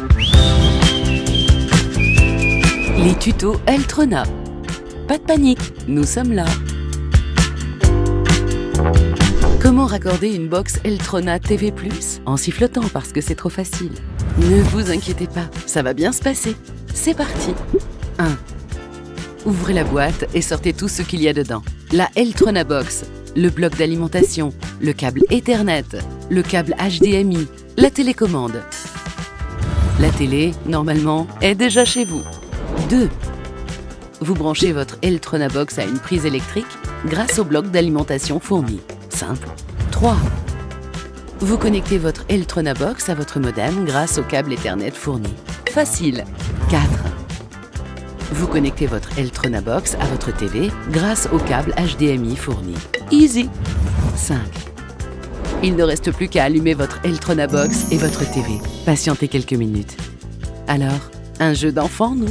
Les tutos Eltrona. Pas de panique, nous sommes là. Comment raccorder une box Eltrona TV+, en sifflotant parce que c'est trop facile? Ne vous inquiétez pas, ça va bien se passer. C'est parti. 1. Ouvrez la boîte et sortez tout ce qu'il y a dedans. La Eltrona Box, le bloc d'alimentation, le câble Ethernet, le câble HDMI, la télécommande. La télé, normalement, est déjà chez vous. 2. Vous branchez votre Eltrona Box à une prise électrique grâce au bloc d'alimentation fourni. Simple. 3. Vous connectez votre Eltrona Box à votre modem grâce au câble Ethernet fourni. Facile. 4. Vous connectez votre Eltrona Box à votre TV grâce au câble HDMI fourni. Easy. 5. Il ne reste plus qu'à allumer votre Eltrona Box et votre TV. Patientez quelques minutes. Alors, un jeu d'enfant, non ?